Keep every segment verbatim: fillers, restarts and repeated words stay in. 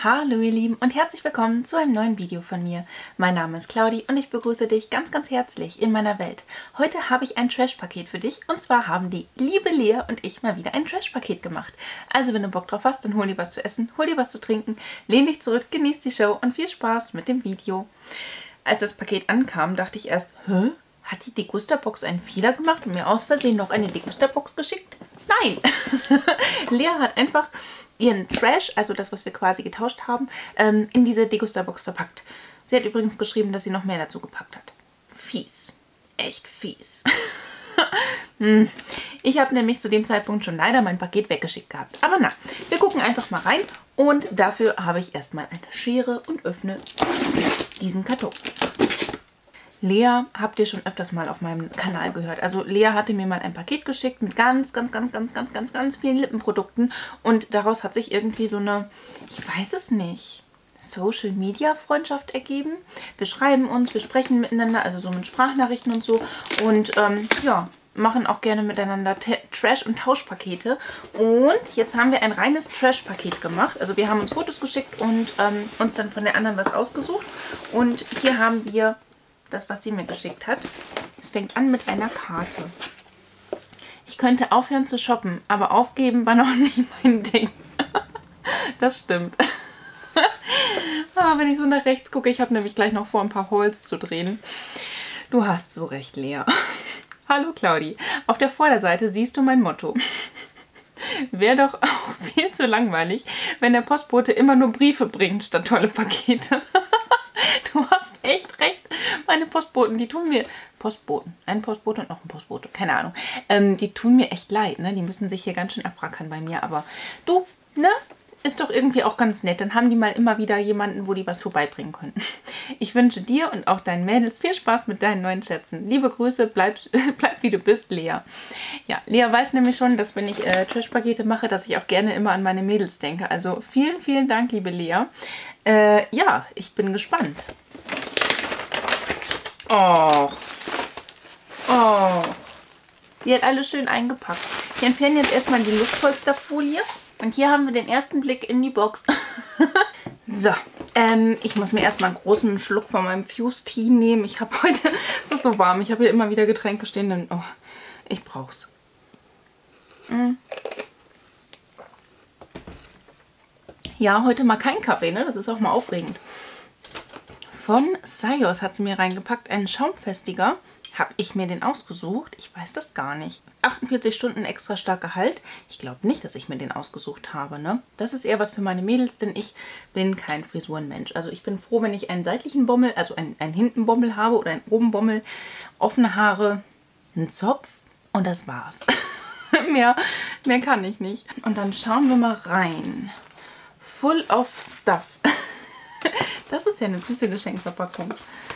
Hallo ihr Lieben und herzlich willkommen zu einem neuen Video von mir. Mein Name ist Claudi und ich begrüße dich ganz ganz herzlich in meiner Welt. Heute habe ich ein Trash-Paket für dich und zwar haben die liebe Lea und ich mal wieder ein Trash-Paket gemacht. Also wenn du Bock drauf hast, dann hol dir was zu essen, hol dir was zu trinken, lehn dich zurück, genieß die Show und viel Spaß mit dem Video. Als das Paket ankam, dachte ich erst, hä? Hat die Degusta-Box einen Fehler gemacht und mir aus Versehen noch eine Degusta-Box geschickt? Nein! Lea hat einfach ihren Trash, also das, was wir quasi getauscht haben, ähm, in diese Degusta-Box verpackt. Sie hat übrigens geschrieben, dass sie noch mehr dazu gepackt hat. Fies. Echt fies. hm. Ich habe nämlich zu dem Zeitpunkt schon leider mein Paket weggeschickt gehabt. Aber na, wir gucken einfach mal rein und dafür habe ich erstmal eine Schere und öffne diesen Karton. Lea habt ihr schon öfters mal auf meinem Kanal gehört. Also Lea hatte mir mal ein Paket geschickt mit ganz, ganz, ganz, ganz, ganz, ganz, ganz vielen Lippenprodukten. Und daraus hat sich irgendwie so eine, ich weiß es nicht, Social-Media-Freundschaft ergeben. Wir schreiben uns, wir sprechen miteinander, also so mit Sprachnachrichten und so. Und ähm, ja, machen auch gerne miteinander Trash- und Tauschpakete. Und jetzt haben wir ein reines Trash-Paket gemacht. Also wir haben uns Fotos geschickt und ähm, uns dann von der anderen was ausgesucht. Und hier haben wir das, was sie mir geschickt hat. Es fängt an mit einer Karte. Ich könnte aufhören zu shoppen, aber aufgeben war noch nie mein Ding. Das stimmt. Aber wenn ich so nach rechts gucke, ich habe nämlich gleich noch vor, ein paar Hauls zu drehen. Du hast so recht, Lea. Hallo Claudi. Auf der Vorderseite siehst du mein Motto. Wäre doch auch viel zu langweilig, wenn der Postbote immer nur Briefe bringt, statt tolle Pakete. Du hast echt recht. Meine Postboten, die tun mir... Postboten. Ein Postbote und noch ein Postbote. Keine Ahnung. Ähm, die tun mir echt leid, ne? Die müssen sich hier ganz schön abrackern bei mir. Aber du, ne? Ist doch irgendwie auch ganz nett. Dann haben die mal immer wieder jemanden, wo die was vorbeibringen können. Ich wünsche dir und auch deinen Mädels viel Spaß mit deinen neuen Schätzen. Liebe Grüße, bleib, bleib wie du bist, Lea. Ja, Lea weiß nämlich schon, dass wenn ich äh, Trash-Pakete mache, dass ich auch gerne immer an meine Mädels denke. Also vielen, vielen Dank, liebe Lea. Äh, ja, ich bin gespannt. Oh. Oh. Sie hat alles schön eingepackt. Ich entferne jetzt erstmal die Luftpolsterfolie. Und hier haben wir den ersten Blick in die Box. So, ähm, ich muss mir erstmal einen großen Schluck von meinem Fuse Tea nehmen. Ich habe heute, es ist so warm, ich habe hier immer wieder Getränke stehen, denn oh, ich brauch's. Mm. Ja, heute mal kein Kaffee, ne? Das ist auch mal aufregend. Von Sayos hat sie mir reingepackt, einen Schaumfestiger. Habe ich mir den ausgesucht? Ich weiß das gar nicht. achtundvierzig Stunden extra starker Halt. Ich glaube nicht, dass ich mir den ausgesucht habe, ne? Das ist eher was für meine Mädels, denn ich bin kein Frisurenmensch. Also ich bin froh, wenn ich einen seitlichen Bommel, also einen, einen Hintenbommel habe oder einen Obenbommel, offene Haare, einen Zopf und das war's. mehr, mehr kann ich nicht. Und dann schauen wir mal rein. Full of Stuff. Das ist ja eine süße Geschenkverpackung.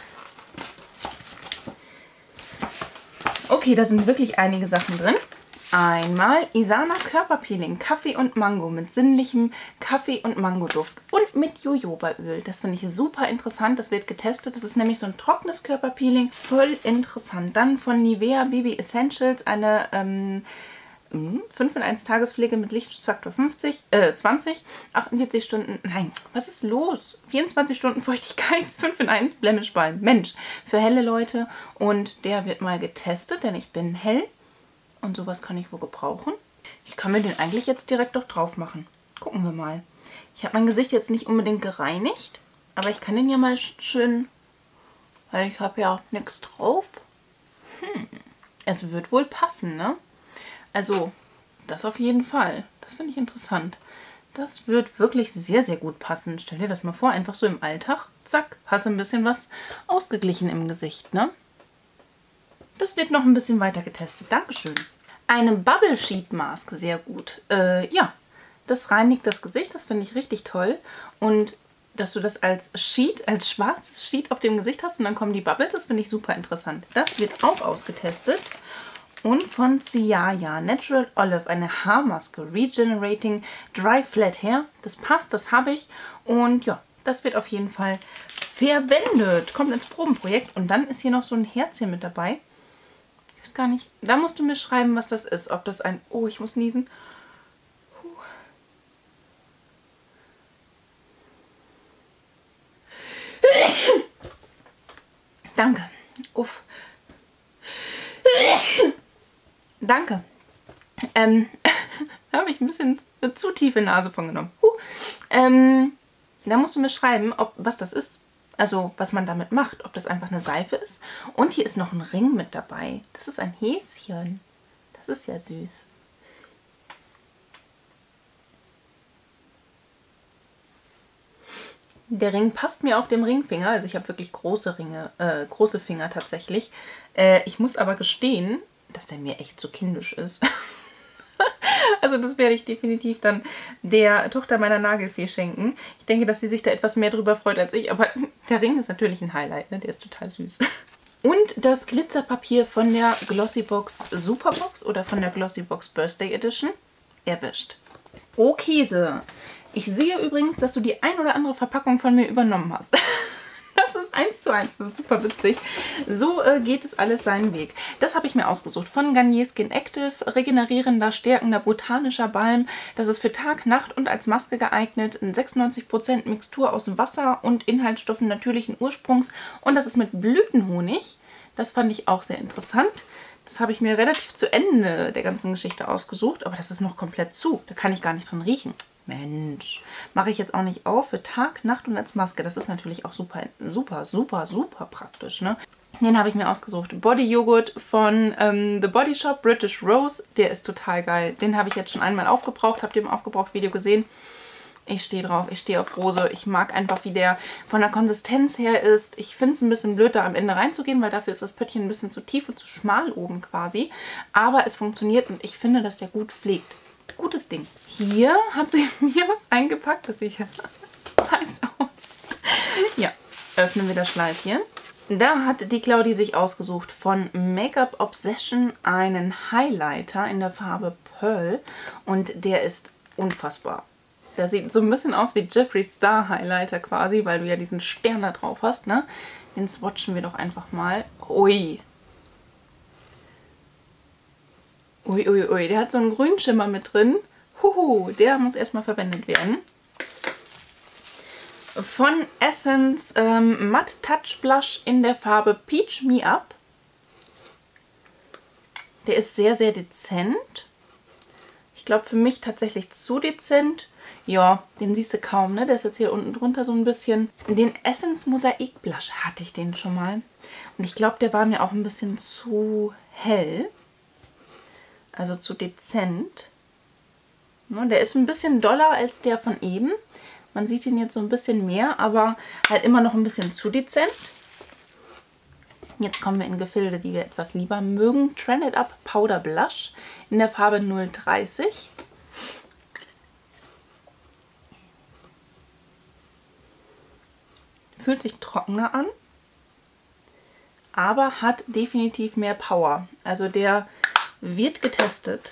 Okay, da sind wirklich einige Sachen drin. Einmal Isana Körperpeeling, Kaffee und Mango mit sinnlichem Kaffee- und Mangoduft und mit Jojobaöl. Das finde ich super interessant. Das wird getestet. Das ist nämlich so ein trockenes Körperpeeling. Voll interessant. Dann von Nivea Baby Essentials eine ähm, fünf in eins Tagespflege mit Lichtschutzfaktor fünfzig, äh, zwanzig, achtundvierzig Stunden, nein, was ist los? vierundzwanzig Stunden Feuchtigkeit, fünf in eins Blemischbalm. Mensch, für helle Leute. Und der wird mal getestet, denn ich bin hell und sowas kann ich wohl gebrauchen. Ich kann mir den eigentlich jetzt direkt doch drauf machen. Gucken wir mal. Ich habe mein Gesicht jetzt nicht unbedingt gereinigt, aber ich kann den ja mal schön, weil ich habe ja nichts drauf. Hm, es wird wohl passen, ne? Also, das auf jeden Fall. Das finde ich interessant. Das wird wirklich sehr, sehr gut passen. Stell dir das mal vor, einfach so im Alltag. Zack, hast du ein bisschen was ausgeglichen im Gesicht, ne? Das wird noch ein bisschen weiter getestet. Dankeschön. Eine Bubble Sheet Mask, sehr gut. Äh, ja, das reinigt das Gesicht. Das finde ich richtig toll. Und dass du das als Sheet, als schwarzes Sheet auf dem Gesicht hast und dann kommen die Bubbles, das finde ich super interessant. Das wird auch ausgetestet. Und von Ciaya Natural Olive, eine Haarmaske, Regenerating Dry Flat Hair. Das passt, das habe ich. Und ja, das wird auf jeden Fall verwendet. Kommt ins Probenprojekt. Und dann ist hier noch so ein Herzchen mit dabei. Ich weiß gar nicht, da musst du mir schreiben, was das ist. Ob das ein... Oh, ich muss niesen. Danke. Ähm, da habe ich ein bisschen eine zu tiefe Nase von genommen. Huh. Ähm, da musst du mir schreiben, ob, was das ist. Also, was man damit macht. Ob das einfach eine Seife ist. Und hier ist noch ein Ring mit dabei. Das ist ein Häschen. Das ist ja süß. Der Ring passt mir auf dem Ringfinger. Also ich habe wirklich große Ringe, äh, große Finger tatsächlich. Äh, ich muss aber gestehen, dass der mir echt zu kindisch ist. Also das werde ich definitiv dann der Tochter meiner Nagelfee schenken. Ich denke, dass sie sich da etwas mehr drüber freut als ich. Aber der Ring ist natürlich ein Highlight, ne? Der ist total süß. Und das Glitzerpapier von der Glossybox Superbox oder von der Glossybox Birthday Edition erwischt. Oh Käse. Ich sehe übrigens, dass du die ein oder andere Verpackung von mir übernommen hast. Das ist eins zu eins, das ist super witzig. So äh, geht es alles seinen Weg. Das habe ich mir ausgesucht von Garnier Skin Active, regenerierender, stärkender, botanischer Balm. Das ist für Tag, Nacht und als Maske geeignet. sechsundneunzig Prozent Mixtur aus Wasser und Inhaltsstoffen natürlichen Ursprungs. Und das ist mit Blütenhonig. Das fand ich auch sehr interessant. Das habe ich mir relativ zu Ende der ganzen Geschichte ausgesucht, aber das ist noch komplett zu. Da kann ich gar nicht dran riechen. Mensch, mache ich jetzt auch nicht auf für Tag, Nacht und als Maske. Das ist natürlich auch super, super, super, super praktisch, ne? Den habe ich mir ausgesucht. Body Joghurt von ähm, The Body Shop, British Rose. Der ist total geil. Den habe ich jetzt schon einmal aufgebraucht. Habt ihr im Aufgebraucht-Video gesehen? Ich stehe drauf, ich stehe auf Rose. Ich mag einfach, wie der von der Konsistenz her ist. Ich finde es ein bisschen blöd, da am Ende reinzugehen, weil dafür ist das Pöttchen ein bisschen zu tief und zu schmal oben quasi. Aber es funktioniert und ich finde, dass der gut pflegt. Gutes Ding. Hier hat sie mir was eingepackt, das sieht ja heiß aus. Ja, öffnen wir das Schleifchen. Da hat die Claudi sich ausgesucht von Make-up Obsession einen Highlighter in der Farbe Pearl. Und der ist unfassbar. Der sieht so ein bisschen aus wie Jeffree Star Highlighter quasi, weil du ja diesen Stern da drauf hast, ne? Den swatchen wir doch einfach mal. Ui. Ui, ui, ui. Der hat so einen Grünschimmer mit drin. Huhu, der muss erstmal verwendet werden. Von Essence ähm, Matte Touch Blush in der Farbe Peach Me Up. Der ist sehr, sehr dezent. Ich glaube für mich tatsächlich zu dezent. Ja, den siehst du kaum, ne? Der ist jetzt hier unten drunter so ein bisschen. Den Essence Mosaik Blush hatte ich den schon mal. Und ich glaube, der war mir auch ein bisschen zu hell. Also zu dezent. Ne, der ist ein bisschen doller als der von eben. Man sieht ihn jetzt so ein bisschen mehr, aber halt immer noch ein bisschen zu dezent. Jetzt kommen wir in Gefilde, die wir etwas lieber mögen. Trend It Up Powder Blush in der Farbe null dreißig. Fühlt sich trockener an, aber hat definitiv mehr Power. Also der wird getestet.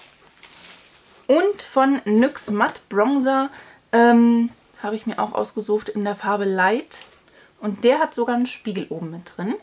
Und von N Y X Matte Bronzer ähm, habe ich mir auch ausgesucht in der Farbe Light. Und der hat sogar einen Spiegel oben mit drin.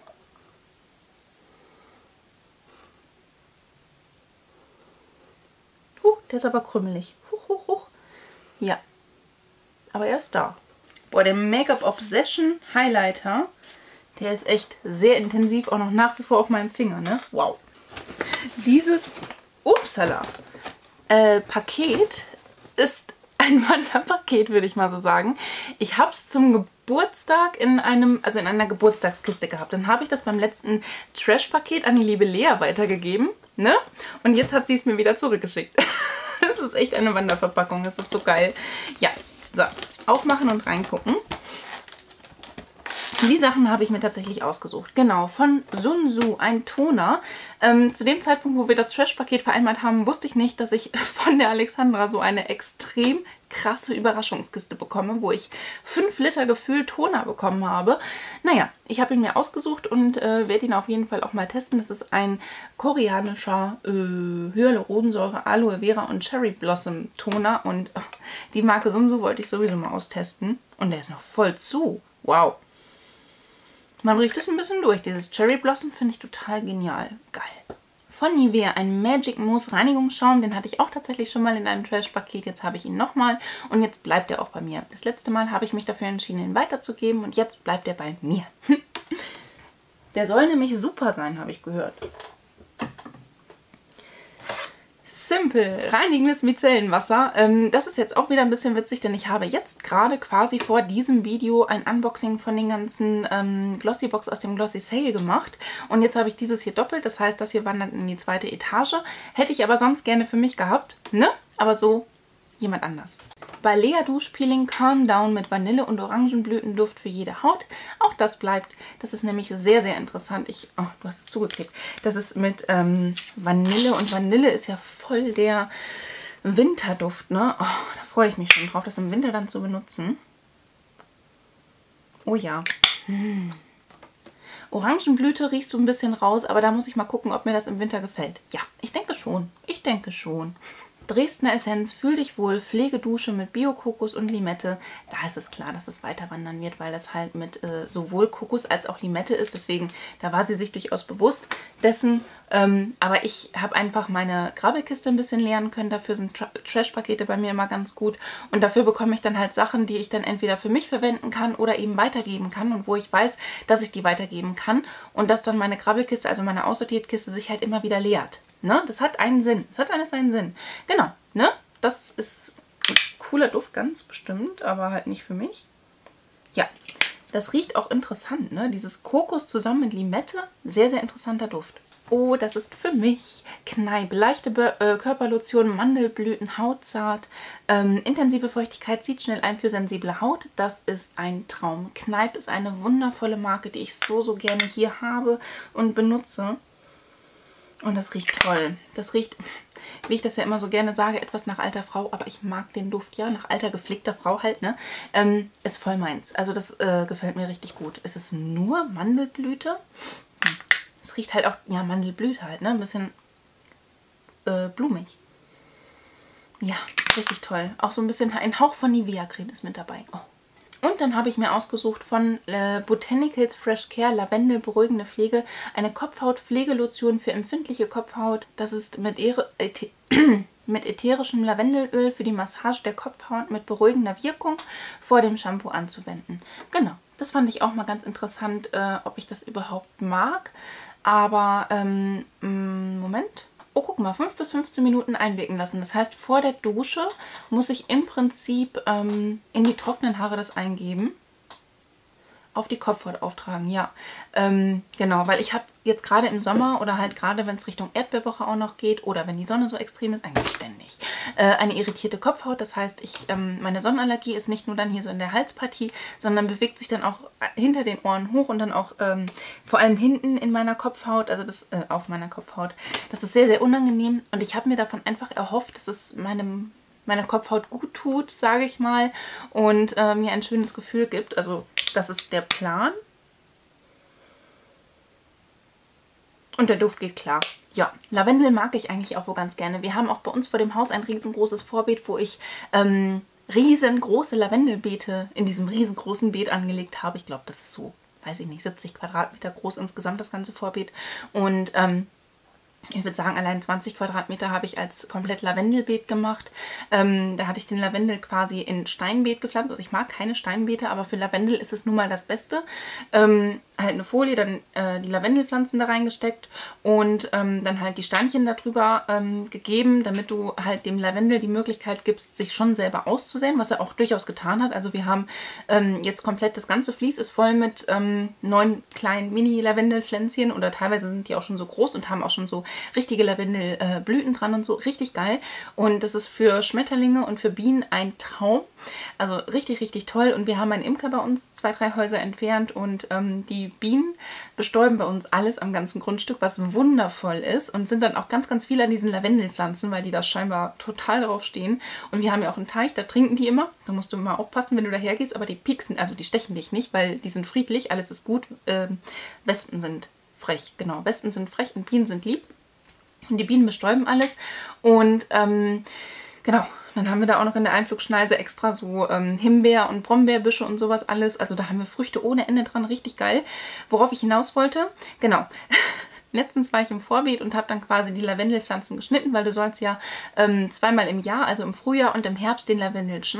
Huh, der ist aber krümelig. Huch, huch, huch. Ja, aber er ist da. Boah, der Make-up Obsession Highlighter, der ist echt sehr intensiv, auch noch nach wie vor auf meinem Finger, ne? Wow. Dieses, upsala, äh, Paket ist ein Wanderpaket, würde ich mal so sagen. Ich habe es zum Geburtstag in einem, also in einer Geburtstagskiste gehabt. Dann habe ich das beim letzten Trash-Paket an die liebe Lea weitergegeben, ne? Und jetzt hat sie es mir wieder zurückgeschickt. Das ist echt eine Wanderverpackung, das ist so geil. Ja, so, aufmachen und reingucken. Die Sachen habe ich mir tatsächlich ausgesucht. Genau, von Sun Tzu, ein Toner. Ähm, zu dem Zeitpunkt, wo wir das Trash-Paket vereinbart haben, wusste ich nicht, dass ich von der Alexandra so eine extrem krasse Überraschungskiste bekomme, wo ich fünf Liter gefühlt Toner bekommen habe. Naja, ich habe ihn mir ausgesucht und äh, werde ihn auf jeden Fall auch mal testen. Das ist ein koreanischer äh, Hyaluronsäure, Aloe Vera und Cherry Blossom Toner. Und oh, die Marke Sun Tzu wollte ich sowieso mal austesten. Und der ist noch voll zu. Wow. Man riecht es ein bisschen durch. Dieses Cherry Blossom finde ich total genial. Geil. Von Nivea ein Magic Mousse Reinigungsschaum. Den hatte ich auch tatsächlich schon mal in einem Trash-Paket. Jetzt habe ich ihn nochmal und jetzt bleibt er auch bei mir. Das letzte Mal habe ich mich dafür entschieden, ihn weiterzugeben und jetzt bleibt er bei mir. Der soll nämlich super sein, habe ich gehört. Simple, reinigendes Micellenwasser. Ähm, das ist jetzt auch wieder ein bisschen witzig, denn ich habe jetzt gerade quasi vor diesem Video ein Unboxing von den ganzen ähm, Glossybox aus dem Glossy Sale gemacht. Und jetzt habe ich dieses hier doppelt, das heißt, das hier wandert in die zweite Etage. Hätte ich aber sonst gerne für mich gehabt, ne? Aber so jemand anders. Balea Duschpeeling Calm Down mit Vanille- und Orangenblütenduft für jede Haut. Auch das bleibt. Das ist nämlich sehr, sehr interessant. Ich, oh, du hast es zugeklebt. Das ist mit ähm, Vanille und Vanille ist ja voll der Winterduft, ne? Oh, da freue ich mich schon drauf, das im Winter dann zu benutzen. Oh ja. Hm. Orangenblüte riechst du ein bisschen raus, aber da muss ich mal gucken, ob mir das im Winter gefällt. Ja, ich denke schon. Ich denke schon. Dresdner Essenz, fühl dich wohl, Pflegedusche mit Bio-Kokos und Limette. Da ist es klar, dass es weiter wandern wird, weil das halt mit äh, sowohl Kokos als auch Limette ist. Deswegen, da war sie sich durchaus bewusst dessen. Ähm, aber ich habe einfach meine Grabbelkiste ein bisschen leeren können. Dafür sind Tra Trash-Pakete bei mir immer ganz gut. Und dafür bekomme ich dann halt Sachen, die ich dann entweder für mich verwenden kann oder eben weitergeben kann. Und wo ich weiß, dass ich die weitergeben kann. Und dass dann meine Grabbelkiste, also meine Aussortiertkiste, sich halt immer wieder leert. Ne? Das hat einen Sinn. Das hat alles einen Sinn. Genau. Ne? Das ist ein cooler Duft, ganz bestimmt, aber halt nicht für mich. Ja, das riecht auch interessant. Ne? Dieses Kokos zusammen mit Limette. Sehr, sehr interessanter Duft. Oh, das ist für mich. Kneipp, leichte Be äh, Körperlotion, Mandelblüten, hautzart. Ähm, intensive Feuchtigkeit zieht schnell ein für sensible Haut. Das ist ein Traum. Kneipp ist eine wundervolle Marke, die ich so, so gerne hier habe und benutze. Und das riecht toll. Das riecht, wie ich das ja immer so gerne sage, etwas nach alter Frau. Aber ich mag den Duft, ja, nach alter, gepflegter Frau halt, ne? Ähm, ist voll meins. Also das äh, gefällt mir richtig gut. Es ist nur Mandelblüte. Hm. Es riecht halt auch, ja, Mandelblüte halt, ne? Ein bisschen äh, blumig. Ja, richtig toll. Auch so ein bisschen ein Hauch von Nivea-Creme ist mit dabei. Oh. Und dann habe ich mir ausgesucht von äh, Botanicals Fresh Care Lavendel beruhigende Pflege eine Kopfhaut-Pflegelotion für empfindliche Kopfhaut. Das ist mit, Äthe mit ätherischem Lavendelöl für die Massage der Kopfhaut mit beruhigender Wirkung vor dem Shampoo anzuwenden. Genau, das fand ich auch mal ganz interessant, äh, ob ich das überhaupt mag. Aber, ähm, Moment... Oh, guck mal, fünf bis fünfzehn Minuten einwirken lassen. Das heißt, vor der Dusche muss ich im Prinzip ähm, in die trockenen Haare das eingeben. Auf die Kopfhaut auftragen, ja. Ähm, genau, weil ich habe jetzt gerade im Sommer oder halt gerade, wenn es Richtung Erdbeerwoche auch noch geht oder wenn die Sonne so extrem ist, eigentlich ständig, äh, eine irritierte Kopfhaut. Das heißt, ich, ähm, meine Sonnenallergie ist nicht nur dann hier so in der Halspartie, sondern bewegt sich dann auch hinter den Ohren hoch und dann auch ähm, vor allem hinten in meiner Kopfhaut, also das äh, auf meiner Kopfhaut. Das ist sehr, sehr unangenehm und ich habe mir davon einfach erhofft, dass es meinem meiner Kopfhaut gut tut, sage ich mal, und äh, mir ein schönes Gefühl gibt. Also das ist der Plan. Und der Duft geht klar. Ja, Lavendel mag ich eigentlich auch wo ganz gerne. Wir haben auch bei uns vor dem Haus ein riesengroßes Vorbeet, wo ich ähm, riesengroße Lavendelbeete in diesem riesengroßen Beet angelegt habe. Ich glaube, das ist so, weiß ich nicht, siebzig Quadratmeter groß insgesamt, das ganze Vorbeet. Und ähm, ich würde sagen, allein zwanzig Quadratmeter habe ich als komplett Lavendelbeet gemacht. Ähm, da hatte ich den Lavendel quasi in Steinbeet gepflanzt. Also ich mag keine Steinbeete, aber für Lavendel ist es nun mal das Beste. Ähm, halt eine Folie, dann äh, die Lavendelpflanzen da reingesteckt und ähm, dann halt die Steinchen darüber ähm, gegeben, damit du halt dem Lavendel die Möglichkeit gibst, sich schon selber auszusäen, was er auch durchaus getan hat. Also wir haben ähm, jetzt komplett, das ganze Vlies ist voll mit ähm, neun kleinen Mini-Lavendelpflänzchen oder teilweise sind die auch schon so groß und haben auch schon so richtige Lavendelblüten äh, dran und so. Richtig geil. Und das ist für Schmetterlinge und für Bienen ein Traum. Also richtig, richtig toll. Und wir haben einen Imker bei uns, zwei, drei Häuser entfernt und ähm, die Bienen bestäuben bei uns alles am ganzen Grundstück, was wundervoll ist und sind dann auch ganz, ganz viel an diesen Lavendelpflanzen, weil die da scheinbar total drauf stehen. Und wir haben ja auch einen Teich, da trinken die immer. Da musst du immer aufpassen, wenn du daher gehst, aber die pieksen, also die stechen dich nicht, weil die sind friedlich, alles ist gut. Ähm, Wespen sind frech, genau. Wespen sind frech und Bienen sind lieb. Und die Bienen bestäuben alles. Und ähm, genau, dann haben wir da auch noch in der Einflugschneise extra so ähm, Himbeer- und Brombeerbüsche und sowas alles. Also da haben wir Früchte ohne Ende dran, richtig geil. Worauf ich hinaus wollte, genau. Letztens war ich im Vorbeet und habe dann quasi die Lavendelpflanzen geschnitten, weil du sollst ja ähm, zweimal im Jahr, also im Frühjahr und im Herbst, den Lavendel schneiden.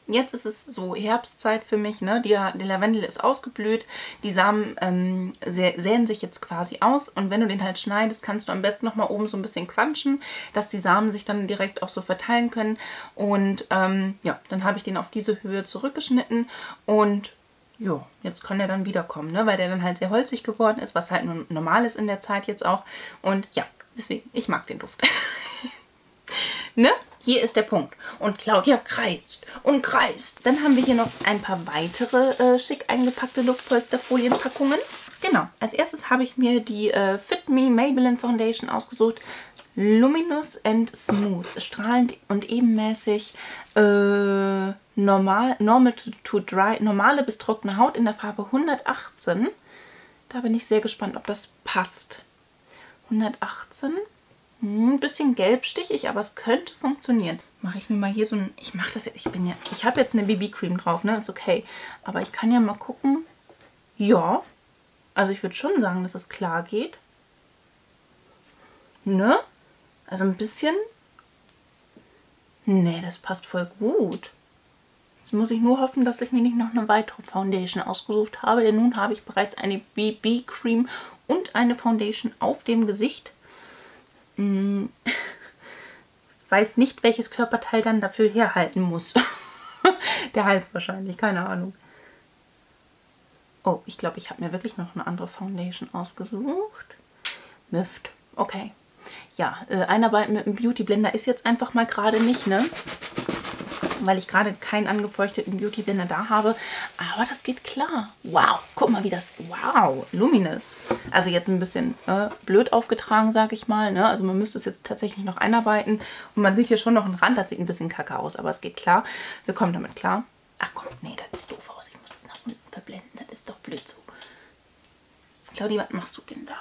jetzt ist es so Herbstzeit für mich, ne? Der, der Lavendel ist ausgeblüht, die Samen ähm, sä säen sich jetzt quasi aus und wenn du den halt schneidest, kannst du am besten nochmal oben so ein bisschen crunchen, dass die Samen sich dann direkt auch so verteilen können und ähm, ja, dann habe ich den auf diese Höhe zurückgeschnitten und ja, jetzt kann der dann wiederkommen, ne? Weil der dann halt sehr holzig geworden ist, was halt nur normal ist in der Zeit jetzt auch und ja, deswegen, ich mag den Duft. Ne? Hier ist der Punkt. Und Claudia kreist und kreist. Dann haben wir hier noch ein paar weitere äh, schick eingepackte Luftpolsterfolienpackungen. Genau, als erstes habe ich mir die äh, Fit Me Maybelline Foundation ausgesucht. Luminous and Smooth. Strahlend und ebenmäßig äh, normal, normal to, to dry, normale bis trockene Haut in der Farbe hundertachtzehn. Da bin ich sehr gespannt, ob das passt. hundertachtzehn. Ein bisschen gelbstichig, aber es könnte funktionieren. Mache ich mir mal hier so ein... Ich mache das ja... Ich bin ja... Ich habe jetzt eine B B-Cream drauf, ne? Ist okay. Aber ich kann ja mal gucken. Ja. Also ich würde schon sagen, dass es klar geht. Ne? Also ein bisschen... Nee, das passt voll gut. Jetzt muss ich nur hoffen, dass ich mir nicht noch eine weitere Foundation ausgesucht habe. Denn nun habe ich bereits eine B B-Cream und eine Foundation auf dem Gesicht. Hm. Weiß nicht, welches Körperteil dann dafür herhalten muss. Der Hals wahrscheinlich, keine Ahnung. Oh, ich glaube, ich habe mir wirklich noch eine andere Foundation ausgesucht. Mift. Okay. Ja, äh, Einarbeiten mit einem Beauty Blender ist jetzt einfach mal gerade nicht, ne? Weil ich gerade keinen angefeuchteten Beauty Blender da habe. Aber das geht klar. Wow, guck mal, wie das... Wow, luminous. Also jetzt ein bisschen äh, blöd aufgetragen, sag ich mal. Ne? Also man müsste es jetzt tatsächlich noch einarbeiten. Und man sieht hier schon noch einen Rand, das sieht ein bisschen kacke aus. Aber es geht klar. Wir kommen damit klar. Ach komm, nee, das sieht doof aus. Ich muss das nach unten verblenden. Das ist doch blöd so. Claudia, was machst du denn da?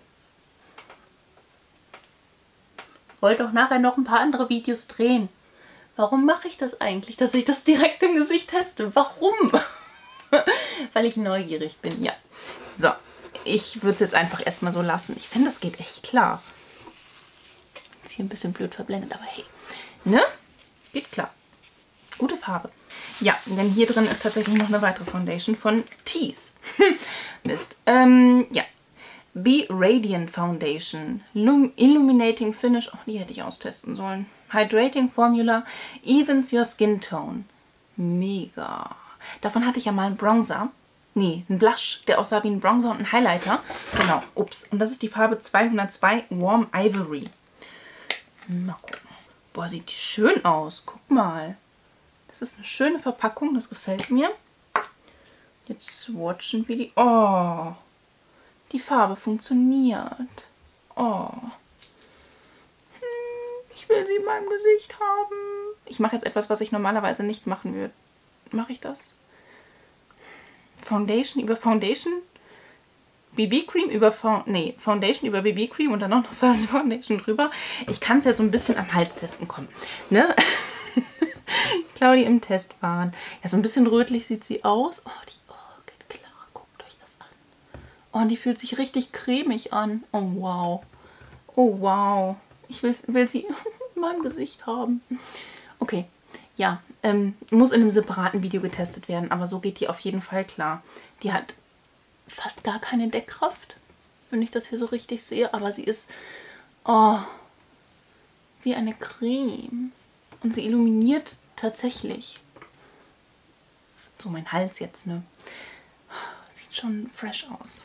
Ich wollte doch nachher noch ein paar andere Videos drehen. Warum mache ich das eigentlich, dass ich das direkt im Gesicht teste? Warum? Weil ich neugierig bin, ja. So, ich würde es jetzt einfach erstmal so lassen. Ich finde, das geht echt klar. Ist hier ein bisschen blöd verblendet, aber hey. Ne? Geht klar. Gute Farbe. Ja, denn hier drin ist tatsächlich noch eine weitere Foundation von Tease. Mist. Ähm, ja. Be Radiant Foundation. Lum Illuminating Finish. Oh, die hätte ich austesten sollen. Hydrating Formula. Evens your skin tone. Mega. Davon hatte ich ja mal einen Bronzer. Nee, einen Blush, der aussah wie ein Bronzer und ein Highlighter. Genau, ups. Und das ist die Farbe zweihundertzwei Warm Ivory. Mal gucken. Boah, sieht die schön aus. Guck mal. Das ist eine schöne Verpackung, das gefällt mir. Jetzt swatchen wir die. Oh, die Farbe funktioniert. Oh. Hm, ich will sie in meinem Gesicht haben. Ich mache jetzt etwas, was ich normalerweise nicht machen würde. Mache ich das? Foundation über Foundation? B B-Cream über Fo nee, Foundation über B B-Cream und dann noch eine Foundation drüber. Ich kann es ja so ein bisschen am Hals testen, komm. Ne? Claudia im Test waren. Ja, so ein bisschen rötlich sieht sie aus. Oh, die oh, geht klar. Guckt euch das an. Oh, und die fühlt sich richtig cremig an. Oh, wow. Oh, wow. Ich will, will sie in meinem Gesicht haben. Okay. Ja, ähm, muss in einem separaten Video getestet werden, aber so geht die auf jeden Fall klar. Die hat fast gar keine Deckkraft, wenn ich das hier so richtig sehe, aber sie ist oh, wie eine Creme. Und sie illuminiert tatsächlich. So, mein Hals jetzt, ne? Sieht schon fresh aus.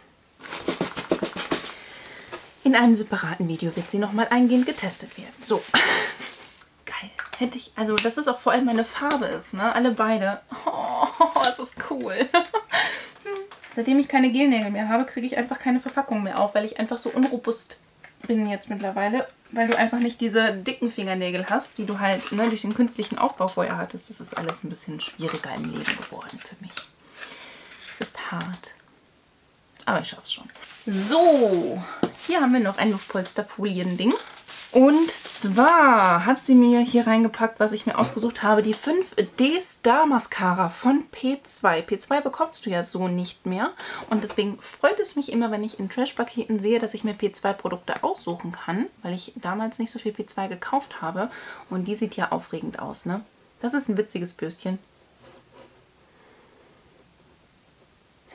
In einem separaten Video wird sie nochmal eingehend getestet werden. So. Geil. Hätte ich, also das ist auch vor allem meine Farbe ist, ne? Alle beide. Oh, das ist cool. Seitdem ich keine Gelnägel mehr habe, kriege ich einfach keine Verpackung mehr auf, weil ich einfach so unrobust bin jetzt mittlerweile, weil du einfach nicht diese dicken Fingernägel hast, die du halt ne, durch den künstlichen Aufbau vorher hattest. Das ist alles ein bisschen schwieriger im Leben geworden für mich. Es ist hart. Aber ich schaff's schon. So, hier haben wir noch ein Luftpolsterfolien-Ding. Und zwar hat sie mir hier reingepackt, was ich mir ausgesucht habe, die fünf D Star Mascara von P zwei. P zwei bekommst du ja so nicht mehr. Und deswegen freut es mich immer, wenn ich in Trash-Paketen sehe, dass ich mir P zwei Produkte aussuchen kann, weil ich damals nicht so viel P zwei gekauft habe. Und die sieht ja aufregend aus, ne? Das ist ein witziges Bürstchen.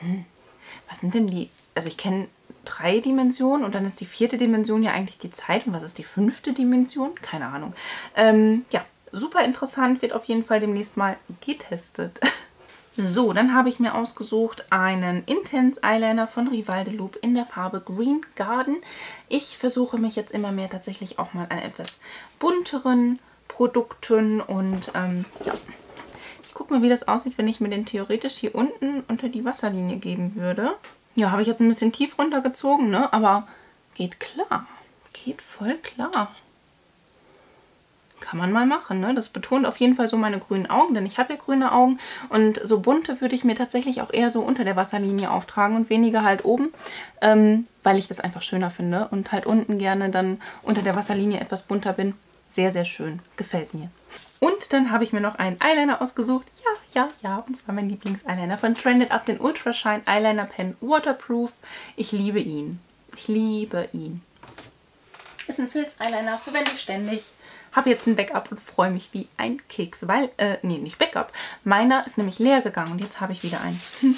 Hm. Was sind denn die? Also ich kenne drei Dimensionen und dann ist die vierte Dimension ja eigentlich die Zeit. Und was ist die fünfte Dimension? Keine Ahnung. Ähm, ja, super interessant. Wird auf jeden Fall demnächst mal getestet. So, dann habe ich mir ausgesucht einen Intense Eyeliner von Rival de Loop in der Farbe Green Garden. Ich versuche mich jetzt immer mehr tatsächlich auch mal an etwas bunteren Produkten und ähm, ja. Ich gucke mal, wie das aussieht, wenn ich mir den theoretisch hier unten unter die Wasserlinie geben würde. Ja, habe ich jetzt ein bisschen tief runtergezogen, ne? Aber geht klar. Geht voll klar. Kann man mal machen, ne? Das betont auf jeden Fall so meine grünen Augen, denn ich habe ja grüne Augen. Und so bunte würde ich mir tatsächlich auch eher so unter der Wasserlinie auftragen und weniger halt oben, ähm, weil ich das einfach schöner finde. Und halt unten gerne dann unter der Wasserlinie etwas bunter bin. Sehr, sehr schön. Gefällt mir. Und dann habe ich mir noch einen Eyeliner ausgesucht. Ja, ja, ja. Und zwar mein Lieblings-Eyeliner von Trended Up, den Ultra Shine Eyeliner Pen Waterproof. Ich liebe ihn. Ich liebe ihn. Ist ein Filz-Eyeliner, verwende ich ständig. Habe jetzt ein Backup und freue mich wie ein Keks, weil, äh, nee, nicht Backup. Meiner ist nämlich leer gegangen und jetzt habe ich wieder einen. Hm.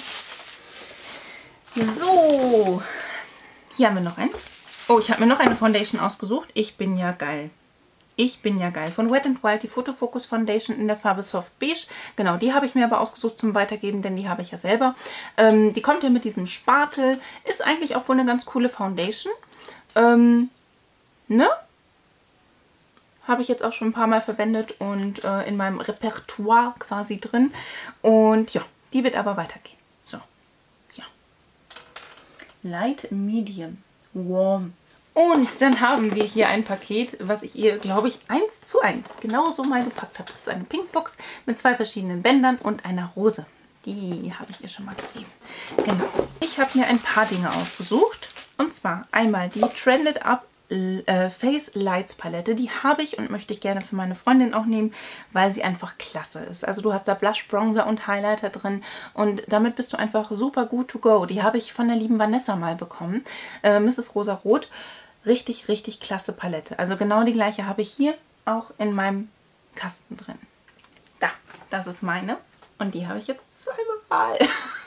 So, hier haben wir noch eins. Oh, ich habe mir noch eine Foundation ausgesucht. Ich bin ja geil. Ich bin ja geil. Von Wet n Wild, die Photofocus Foundation in der Farbe Soft Beige. Genau, die habe ich mir aber ausgesucht zum Weitergeben, denn die habe ich ja selber. Ähm, die kommt ja mit diesem Spatel. Ist eigentlich auch wohl eine ganz coole Foundation. Ähm, ne? Habe ich jetzt auch schon ein paar Mal verwendet und äh, in meinem Repertoire quasi drin. Und ja, die wird aber weitergehen. So, ja. Light, Medium, Warm. Und dann haben wir hier ein Paket, was ich ihr, glaube ich, eins zu eins genauso mal gepackt habe. Das ist eine Pinkbox mit zwei verschiedenen Bändern und einer Rose. Die habe ich ihr schon mal gegeben. Genau. Ich habe mir ein paar Dinge ausgesucht. Und zwar einmal die Trended Up äh, Face Lights Palette. Die habe ich und möchte ich gerne für meine Freundin auch nehmen, weil sie einfach klasse ist. Also du hast da Blush, Bronzer und Highlighter drin und damit bist du einfach super good to go. Die habe ich von der lieben Vanessa mal bekommen. Äh, Misses Rosarot. Richtig, richtig klasse Palette. Also genau die gleiche habe ich hier auch in meinem Kasten drin. Da, das ist meine. Und die habe ich jetzt zweimal.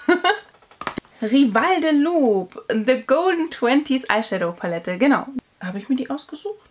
Rival de Loop, The Golden Twenties Eyeshadow Palette. Genau. Habe ich mir die ausgesucht?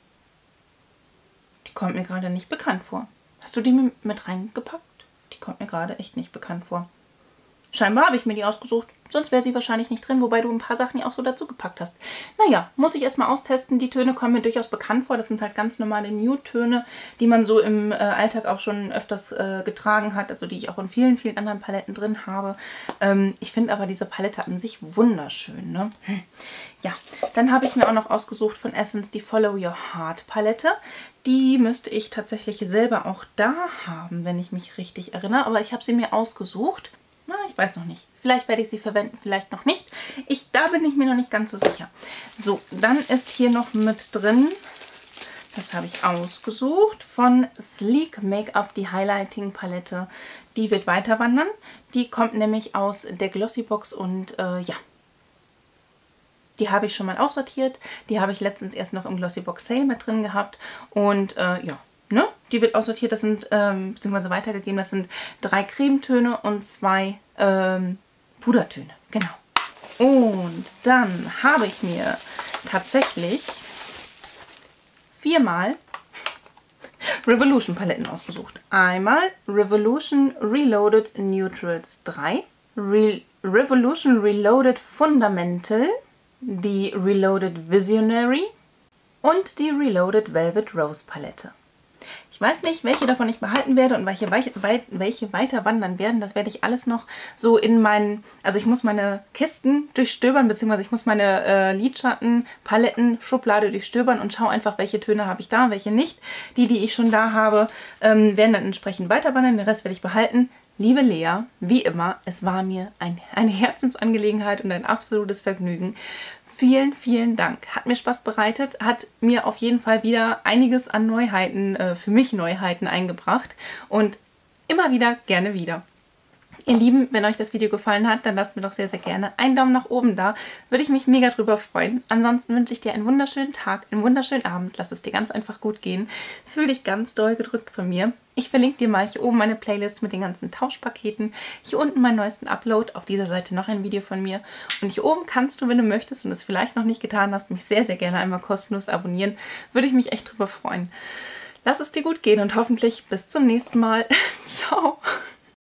Die kommt mir gerade nicht bekannt vor. Hast du die mit reingepackt? Die kommt mir gerade echt nicht bekannt vor. Scheinbar habe ich mir die ausgesucht. Sonst wäre sie wahrscheinlich nicht drin, wobei du ein paar Sachen ja auch so dazu gepackt hast. Naja, muss ich erstmal austesten. Die Töne kommen mir durchaus bekannt vor. Das sind halt ganz normale Nude-Töne, die man so im äh, Alltag auch schon öfters äh, getragen hat. Also die ich auch in vielen, vielen anderen Paletten drin habe. Ähm, ich finde aber diese Palette an sich wunderschön. Ne? Hm. Ja, dann habe ich mir auch noch ausgesucht von Essence die Follow Your Heart Palette. Die müsste ich tatsächlich selber auch da haben, wenn ich mich richtig erinnere. Aber ich habe sie mir ausgesucht. Na, ich weiß noch nicht. Vielleicht werde ich sie verwenden, vielleicht noch nicht. Ich, da bin ich mir noch nicht ganz so sicher. So, dann ist hier noch mit drin, das habe ich ausgesucht, von Sleek Make-up die Highlighting Palette. Die wird weiter wandern. Die kommt nämlich aus der Glossybox und äh, ja. Die habe ich schon mal aussortiert. Die habe ich letztens erst noch im Glossybox Sale mit drin gehabt. Und äh, ja. Ne? Die wird aussortiert, das sind, ähm, beziehungsweise weitergegeben, das sind drei Cremetöne und zwei ähm, Pudertöne. Genau. Und dann habe ich mir tatsächlich viermal Revolution Paletten ausgesucht. Einmal Revolution Reloaded Neutrals drei, Re Revolution Reloaded Fundamental, die Reloaded Visionary und die Reloaded Velvet Rose Palette. Ich weiß nicht, welche davon ich behalten werde und welche, welche weiter wandern werden. Das werde ich alles noch so in meinen... Also ich muss meine Kisten durchstöbern, beziehungsweise ich muss meine äh, Lidschatten, Paletten, Schublade durchstöbern und schaue einfach, welche Töne habe ich da und welche nicht. Die, die ich schon da habe, ähm, werden dann entsprechend weiter wandern. Den Rest werde ich behalten. Liebe Lea, wie immer, es war mir ein, eine Herzensangelegenheit und ein absolutes Vergnügen. Vielen, vielen Dank. Hat mir Spaß bereitet, hat mir auf jeden Fall wieder einiges an Neuheiten, äh, für mich Neuheiten eingebracht und immer wieder gerne wieder. Ihr Lieben, wenn euch das Video gefallen hat, dann lasst mir doch sehr, sehr gerne einen Daumen nach oben da. Würde ich mich mega drüber freuen. Ansonsten wünsche ich dir einen wunderschönen Tag, einen wunderschönen Abend. Lass es dir ganz einfach gut gehen. Fühl dich ganz doll gedrückt von mir. Ich verlinke dir mal hier oben meine Playlist mit den ganzen Tauschpaketen. Hier unten meinen neuesten Upload. Auf dieser Seite noch ein Video von mir. Und hier oben kannst du, wenn du möchtest und es vielleicht noch nicht getan hast, mich sehr, sehr gerne einmal kostenlos abonnieren. Würde ich mich echt drüber freuen. Lass es dir gut gehen und hoffentlich bis zum nächsten Mal. Ciao!